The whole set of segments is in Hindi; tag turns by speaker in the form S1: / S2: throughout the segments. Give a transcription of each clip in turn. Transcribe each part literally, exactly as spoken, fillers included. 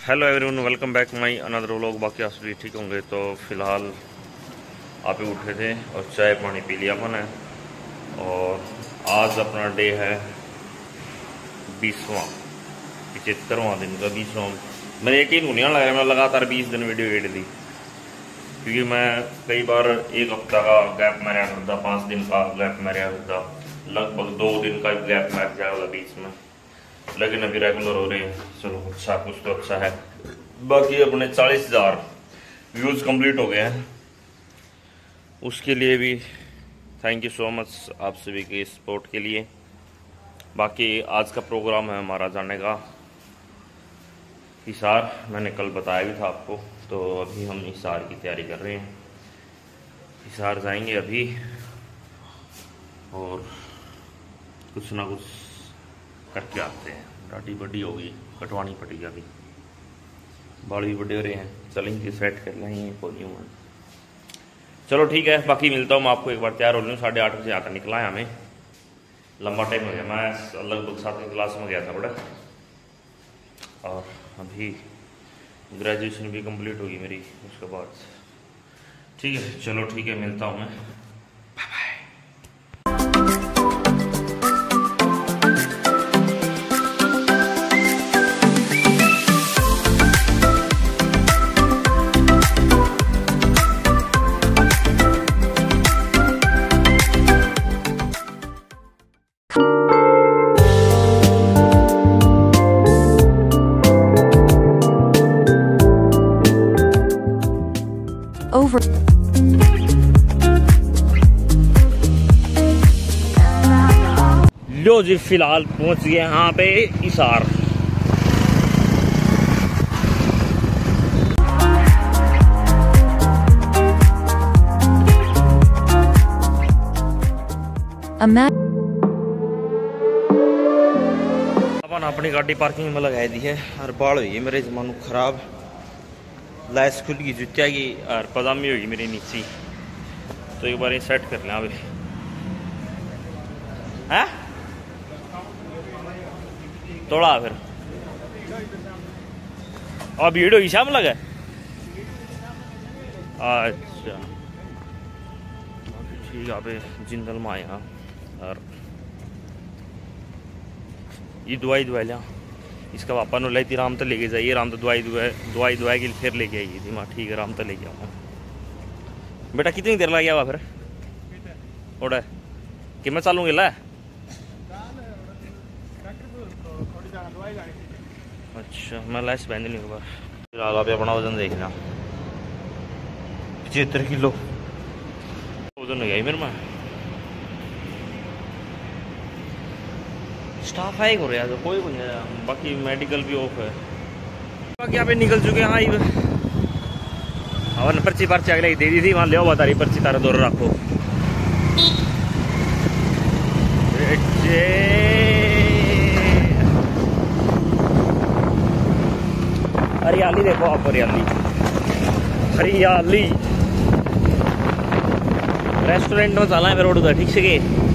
S1: Hello everyone, welcome back my another vlog. बाकी आप सभी ठीक होंगे। तो फिलहाल आप ही उठे थे और चाय पानी पी लिया मैंने। और आज अपना डे है बीसवां पिछहत्तरवां दिन का बीसवां। मेरे यकीन को नहीं लग रहा, मैं लगातार बीस दिन वीडियो एड दी, क्योंकि मैं कई बार एक हफ्ता का गैप मेरा होता, पाँच दिन का गैप मेरा होता, लगभग दो दिन का गैप मेरा जाएगा बीच में, लेकिन अभी रेगुलर हो रहे हैं। चलो अच्छा, कुछ तो अच्छा है। बाकी अपने चालीस हजार व्यूज कंप्लीट हो गए हैं, उसके लिए भी थैंक यू सो मच आप सभी के सपोर्ट के लिए। बाकी आज का प्रोग्राम है हमारा जाने का हिसार। मैंने कल बताया भी था आपको, तो अभी हम हिसार की तैयारी कर रहे हैं। हिसार जाएंगे अभी और कुछ ना कुछ करके आते हैं। दाढ़ी बड़ी हो गई, कटवानी पड़ेगी, अभी बाल भी बड़े हो रहे हैं, चलेंगे सेट कर लेंगे कोई में। चलो ठीक है, बाकी मिलता हूँ मैं आपको एक बार। तैयार हो लूँ, साढ़े आठ बजे आता निकला है हमें, लंबा टाइम हो गया। मैं लगभग सातवीं क्लास में गया था बड़ा, और अभी ग्रेजुएशन भी कंप्लीट होगी मेरी उसके बाद। ठीक है, चलो ठीक है, मिलता हूँ मैं।
S2: Over.
S1: लो जी, फिलहाल पहुंच गए यहाँ पे हिसार। अपन अपनी गाड़ी पार्किंग में लगाई दी है और बाल हुई है मेरे जमानू खराब, लाइस खुल गई जुतिया की और पजामी होगी मेरी नीचे। तो एक बार ये सेट कर लें अभी है थोड़ा फिर। और भीड़ होगी शाम लगा। अच्छा ठीक है, अभी जिंदल में आए यहाँ। और ये दवाई दवाई लिया, इसका पापा ने लाई थी, राम तो लेके जाइए। राम तो दवाई दवाई दवाई दवाई की फिर लेके आई थी। माँ ठीक है, राम तो लेके आऊँगा। बेटा कितनी देर लग गया हुआ फिर ओडा कि मैं चालूंगी ला। अच्छा, मैं लाइस पहन नहीं होगा। फिर आगा पे अपना वजन देखना, पचहत्तर किलो वजन हो गया मेरे में। स्टाफ है ही हो रहा है तो कोई नहीं है, बाकी मेडिकल भी ऑफ है। बाकी यहाँ पे निकल चुके हैं। हाँ और पर्ची पर्ची अगले दे दी थी, वहाँ ले आओ तारी पर्ची तारा दौर रखो। हरियाली देखो आप, हरियाली हरियाली। रेस्टोरेंट में चला है मेरे रोड उधर, ठीक से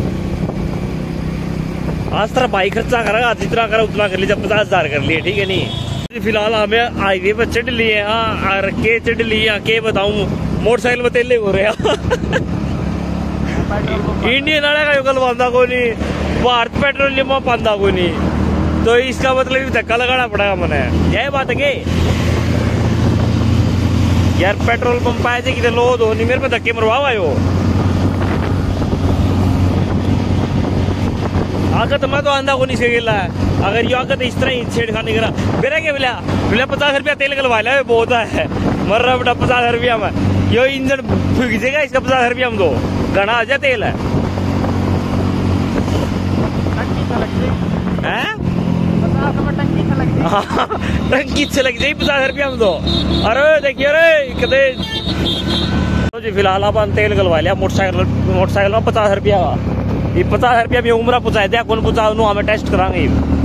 S1: आज तरह भाई खर्चा करेगा, जितना करा उतना कर लीजिए। पचास हजार कर लिए, ठीक है नहीं। फिलहाल हमें हाईवे पर चढ़ लिए। हाँ के चढ़ लिए, के बताऊं मोटरसाइकिल में तेले हो रहे हैं। इंडियन आने का युगल पाता को नहीं, भारत पेट्रोलियम में पाता को नहीं, तो इसका मतलब धक्का लगाना पड़ेगा मैंने। यही बात है कि यार पेट्रोल पंप आए थे कि लो दो नहीं, मेरे पे धक्के मरवाओ आयो। आकर तो मैं तो आंधा को नहीं सकेला है। अगर यो आकर तो इस तरह ही छेड़खानी करा मेरा क्या बोला बोला पचास रुपया तेल गलवा लिया बहुत है, मर रहा बेटा पचास रुपया में। यो इंजन फूक जाएगा, इसका पचास रुपया में दो घना आ जाए तेल है। टंकी छलक जाए पचास रुपया में दो। अरे देखिए रे कदे तो जी फिलहाल अपन तेल गलवा लिया मोटरसाइकिल मोटरसाइकिल में पचास रुपया का। ये पचास रुपया भी उम्र पूछा दिया, कौन पूछा हमें टेस्ट करांगे।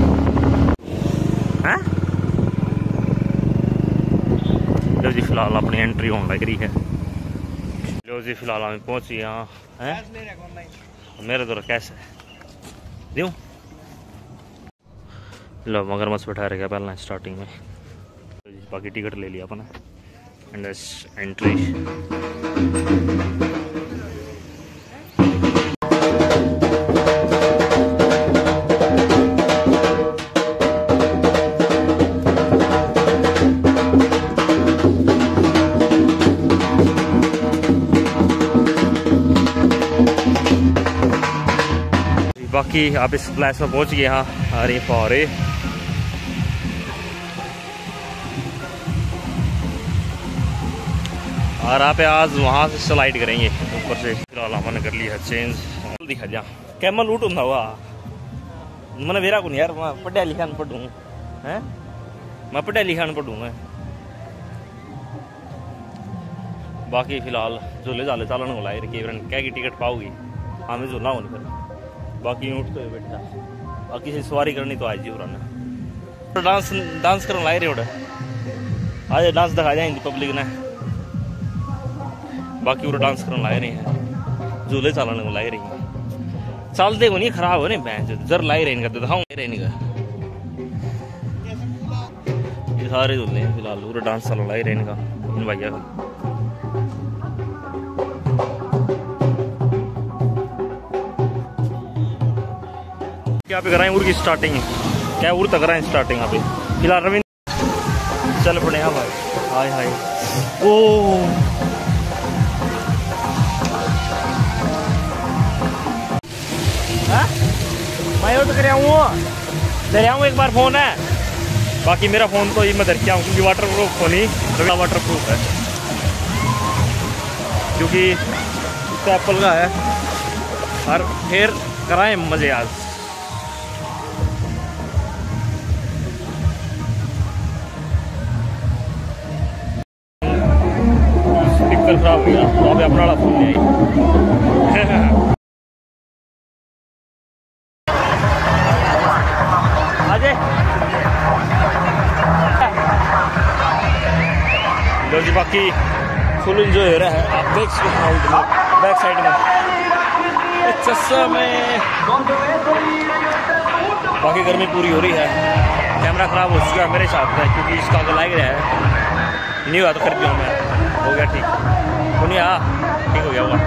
S1: हैं लो जी, फिलहाल अपनी एंट्री होने लग रही है। लो जी, फिलहाल हमें पहुंची यहाँ है। मेरे तो कैश है दूँ लो मगरमच्छ बैठा रहेगा पहला स्टार्टिंग में। बाकी टिकट ले लिया अपना एंड एंट्री। बाकी आप इस प्लेस में पहुंच गए। हाँ अरे फौरे और आप आज वहाँ से स्लाइड करेंगे ऊपर से। फिलहाल हमने कर लिया चेंज। दिखा जा कैमल लूट होता हुआ मैंने वेरा को नहीं यार मैं पढ़ा लिखा न पढ़ूँ हैं मैं पढ़ा लिखा न पढ़ूँ मैं। बाकी फिलहाल झूले झाले चालन को लाए रखिए क्या की टिकट पाओगी हमें झूलना हो नहीं फिर बाकी उठते हुए बैठा बाकी से सवारी करनी तो आज जी हो रहा डांस डांस करने लाए रहे उड़ा आज डांस दिखा जाएंगे पब्लिक ने। बाकी वो डांस करने लाए रहे हैं झूले चालाने को लाए रही हैं चलते को नहीं खराब हो नहीं बैंक जर लाई रहे इनका दिखाऊँ रहने का ये सारे झूले हैं फिलहाल पूरा डांस चाला लाई रहे इनका इन भैया का। यहाँ पे कराएं उर की स्टार्टिंग क्या उर तक कराएं स्टार्टिंग यहाँ पे फिलहाल रविंद्र चल पड़े यहाँ भाई हाय हाय ओ मैं तो कर दे आऊँ एक बार फोन है। बाकी मेरा फोन तो ये मैं धर के आऊँ क्योंकि वाटर प्रूफ फोन ही रविंद्र वाटर प्रूफ है क्योंकि इसका एप्पल का है। और फिर कराएं मजे आज। खराब हो गया तो अभी अपना वाला फोन ले आई। लो जी बाकी फुल इंजॉय हो रहा है। आप देख सकते हो बैक साइड में चस्सा में बाकी गर्मी पूरी हो रही है। कैमरा खराब हो चुका है मेरे साथ है क्योंकि इसका आगे लाइक रहा है नहीं हुआ तो कर दिया मैं हो गया ठीक तो नहीं आ ठीक हो गया होगा।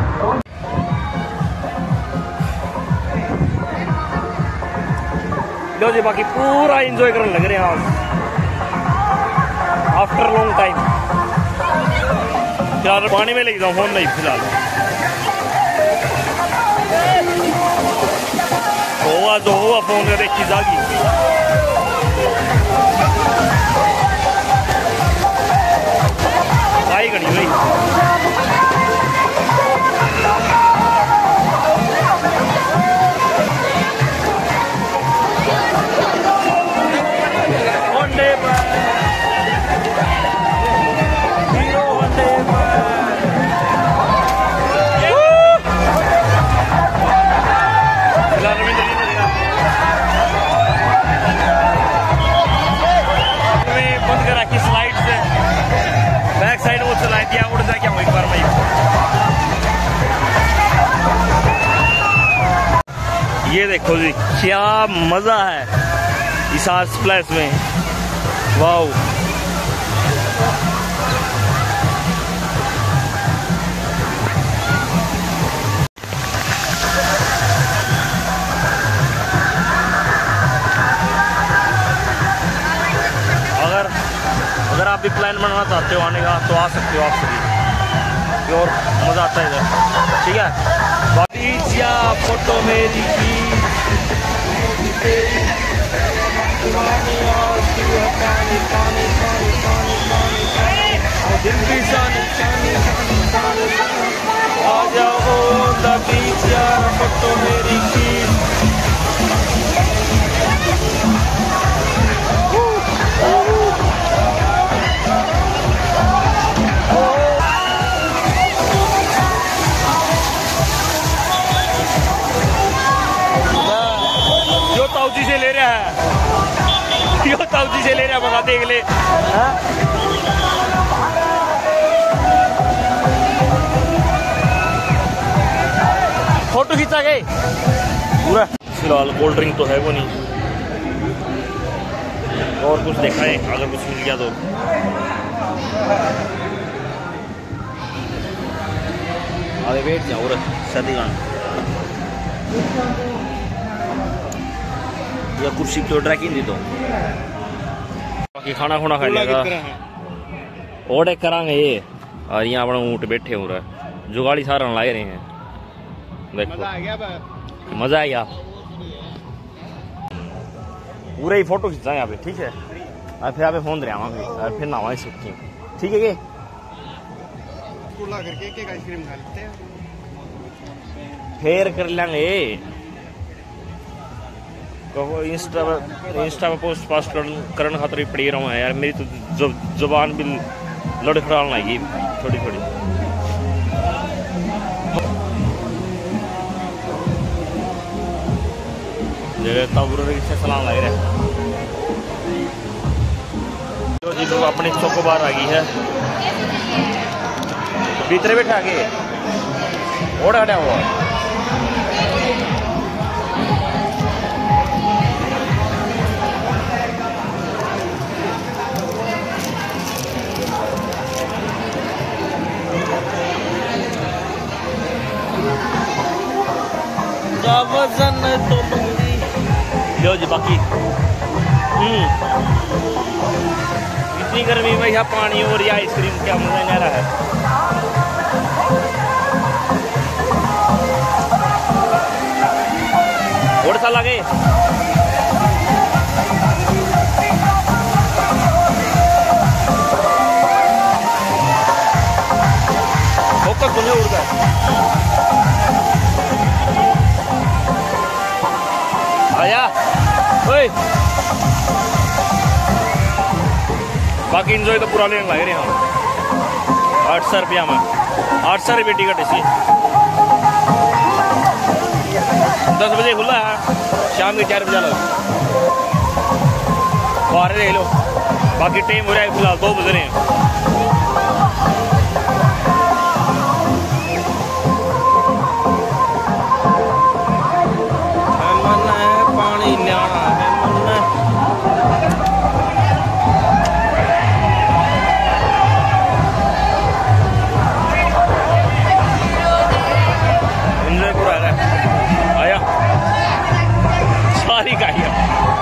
S1: लो जी बाकी पूरा एंजॉय करने लग रहे हैं आज आफ्टर लॉन्ग टाइम। फिलहाल पानी में ले जाऊँ फोन नहीं फिलहाल हुआ जो हुआ फोन का देखी जागी। आई घड़ी भाई बंद करा की स्लाइड से बैक साइड वो चला दिया उड़ जा क्या एक बार भाई। ये देखो जी क्या मजा है इस स्प्लैश में वाओ। अगर अगर आप भी प्लान बनाना चाहते हो आने का तो आ सकते हो आप सभी और मज़ा आता है इधर ठीक है। बाकी फोटो मेरी की आ जाओ फोटो मेरी की ताऊजी से ले रहा है यो ताऊजी से ले रहा है बगा देख ले फोटो खींचा गए पूरा। फिलहाल कोल्ड ड्रिंक तो है वो नहीं और कुछ देखा है, अगर कुछ मिल गया तो। अरे वेट जाओ रे सदी गान या कुर्सी तो ट्रैकिंग दी तो बाकी खाना खुना खा लेगा और करांगे ये। और यहाँ अपना ऊँट बैठे हो रहा है, जुगाड़ी सारा ला रहे हैं। देखो मजा आ गया, मजा आ गया। पूरे ही फोटो खिंचा यहाँ पे, ठीक है। और फिर यहाँ पे फोन रहा और फिर नहावा सूखी, ठीक है। ये करके एक आइसक्रीम खा लेते हैं, फिर कर लेंगे। इंस्टा इंस्टा पे पोस्ट पास्ट करने खातर ही पड़ी रहा हूँ यार। मेरी तो जुबान भी लड़खड़ाने लगी थोड़ी थोड़ी। से सलाम लग रहा है जो जी तो अपनी चौकोबार आ गई है। भीतर बैठा के और हटा हुआ वजन तो लो जी। बाकी हम्म इतनी गर्मी में यहाँ पानी और या आइसक्रीम क्या मजा नहीं आ रहा है। और सा लगे फोकस मुझे उड़ गया। आया ओए बाकी इंजॉय तो पूरा लेने लगे हम। आठ सौ रुपया में आठ सौ रुपये टिकट इसी दस बजे खुला है, शाम के चार बजे लग बारह देख लो। बाकी टाइम हो रहा है फिलहाल दो बज रहे हैं। पानी न्याणा है इंजॉय पूरा है। आया सारी का ही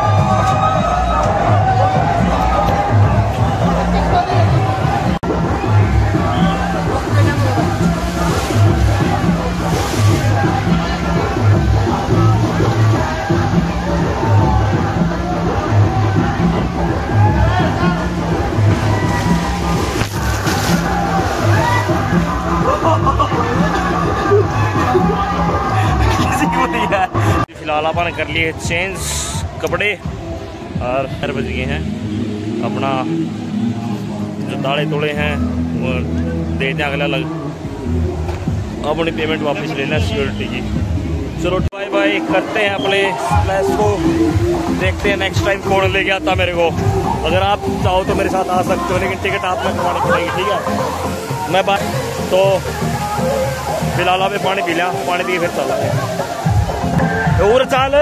S1: फिलहाल अपन कर लिए चेंज कपड़े और चार बज गए हैं। अपना जो दाड़े तोड़े हैं वो दे दें अगला अलग, अपनी पेमेंट वापस लेना सिक्योरिटी की। चलो बाय बाय करते हैं अपने स्प्लैश को, देखते हैं नेक्स्ट टाइम कौन ले गया था मेरे को। अगर आप चाहो तो मेरे साथ आ सकते हो, लेकिन टिकट आप में करवानी पड़ेगी, ठीक है। मैं बाय तो फिलहाल आप पानी पी लिया, पानी पी फिर चला और चाल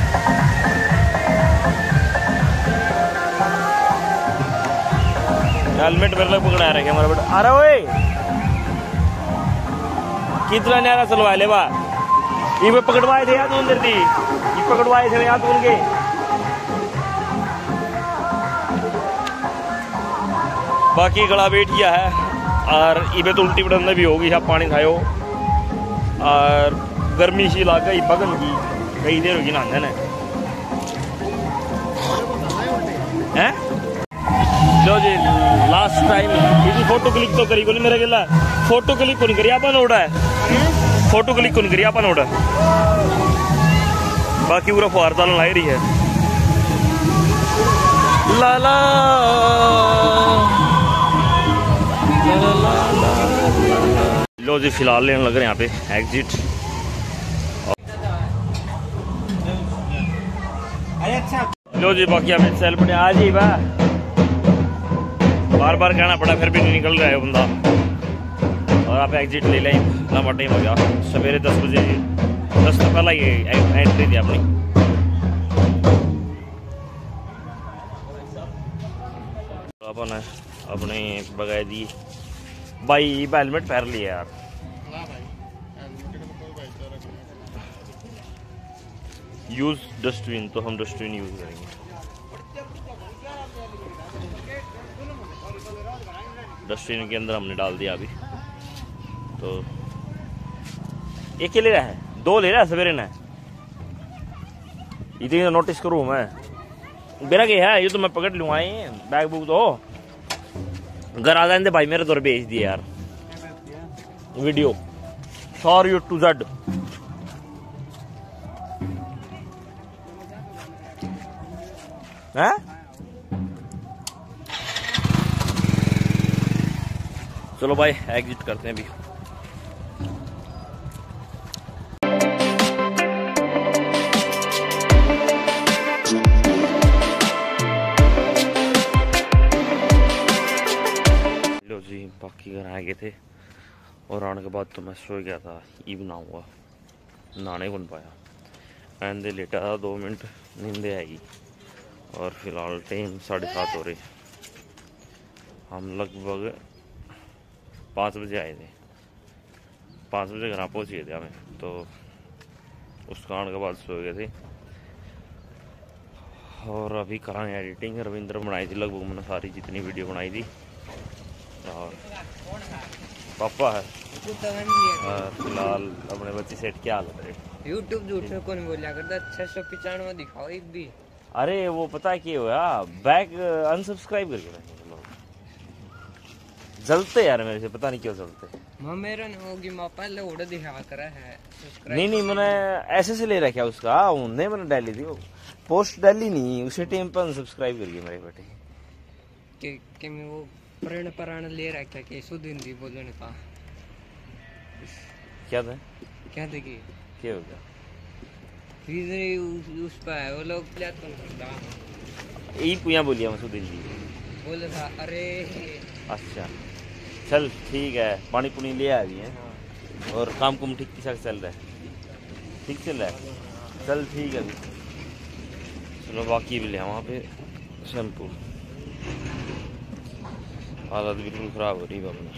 S1: हेलमेट मेरे लोग पकड़ा रखे हमारा बेटा। अरे ओए कितना न्यारा चलवा ले बा ये पकड़वाए थे याद उधर थी ये पकड़वाए थे याद उनके। बाकी गला बैठ गया है और इबे तो उल्टी बड़ंदा भी होगी। आप पानी खाओ और गर्मी सी लाग गई बगल की कई देर होगी नहाने ने हैं। लो जी लास्ट टाइम इसी फोटो क्लिक तो करी को नहीं मेरे गिला फोटो क्लिक को नहीं करी अपन उड़ा है फोटो क्लिक को नहीं करी अपन उड़ा। बाकी पूरा फुहार तालन लाई रही है ला ला लो जी फिलहाल लेने लग रहे हैं यहाँ पे एग्जिट। लो जी बाकी हमें सेल पड़े आज ही बा बार बार कहना पड़ा फिर भी नहीं निकल रहा है बंदा। और आप एग्जिट ले लें, लंबा टाइम हो गया। सवेरे दस बजे दस से पहला ही एंट्री थी अपनी। अपन अपने बगाए दी भाई हेलमेट पहन लिया यार। यूज डस्टबिन, तो हम डस्टबिन यूज करेंगे। डस्टबिन के अंदर हमने डाल दिया अभी। तो एक ही ले रहा है, दो ले रहा है सवेरे ने, इतनी तो नोटिस करूँ मैं। मेरा क्या है, ये तो मैं पकड़ लूंगा, ये बैग बुक दो घर आ जाते भाई, मेरे तो भेज दिए यार video for you to Z. हैं चलो भाई एग्जिट करते हैं अभी। लो जी, बाकी घर आ गए थे और आने के बाद तो मैं सो गया था, ई बना हुआ, नहाने बन पाया। एंड लेटा था, दो मिनट नींद आएगी। और फिलहाल टाइम साढ़े सात हो रही। हम लगभग पाँच बजे आए थे, पाँच बजे घर पहुँच गए थे हमें। तो उस कारण के बाद सो गए थे। और अभी कराएं एडिटिंग। रविंद्र बनाई थी लगभग मैंने सारी जितनी वीडियो बनाई थी। और पापा है फिलहाल अपने बच्चे सेट क्या हालत है।
S3: यूट्यूब झूठ में कौन बोलिया करता, छह सौ पिचानवे दिखाओ एक भी।
S1: अरे वो पता है क्या हुआ, बैक अनसब्सक्राइब करके रखे लोग, जलते यार मेरे से, पता नहीं क्यों जलते।
S3: मां मेरा ने होगी, मां पहले ऑर्डर दिखा करा है सब्सक्राइब।
S1: नहीं नहीं, मैंने ऐसे से ले रखा उसका, उन्हें मैंने डाली थी वो पोस्ट, डाली नहीं उसी टाइम पर अनसब्सक्राइब करके मेरे बेटे
S3: के के मैं वो प्रण प्राण ले रखा के शुद्ध हिंदी बोलने का।
S1: क्या था,
S3: क्या देखिए
S1: क्या हो गया,
S3: फिर उस, उस पर वो लोग क्या कौन करता,
S1: यही पुया बोलिया मसूदिन जी
S3: बोले था अरे।
S1: अच्छा चल ठीक है, पानी पुनी ले आ रही है और काम कुम ठीक ठाक चल रहा है, ठीक चल रहा है, चल ठीक है अभी। चलो बाकी भी ले वहाँ पे शैम्पू, हालत बिल्कुल ख़राब हो रही है अपनी।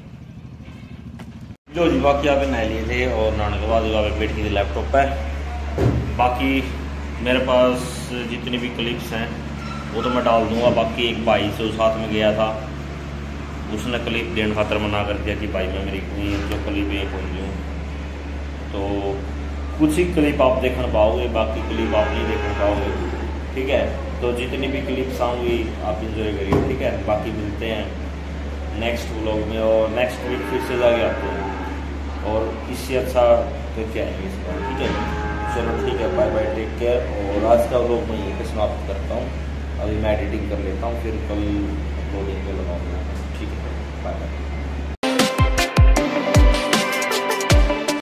S1: जो जी बाकी आप नहा लिए थे और नहाने के बाद आप बैठ के लैपटॉप पर। बाकी मेरे पास जितनी भी क्लिप्स हैं वो तो मैं डाल दूंगा। बाकी एक भाई से साथ में गया था, उसने क्लिप देने खातर मना कर दिया कि भाई मैं मेरी कोई जो क्लिप है बोल दूँ। तो कुछ ही क्लिप आप देख पाओगे, बाकी क्लिप आप नहीं देख पाओगे, ठीक है। तो जितनी भी क्लिप्स आऊँगी आप इंजॉय करिए, ठीक है। बाकी मिलते हैं नेक्स्ट व्लॉग में, और नेक्स्ट वीक फिर से जाके आते हैं और इससे अच्छा तो क्या है इस बार, ठीक है। चलो ठीक है, बाय बाय, टेक केयर। और आज का व्लॉग मैं यहीं पे समाप्त करता हूँ। अभी मैं एडिटिंग कर लेता हूँ, फिर कल अपलोडिंग पे लगाऊंगा, ठीक है। Bye bye.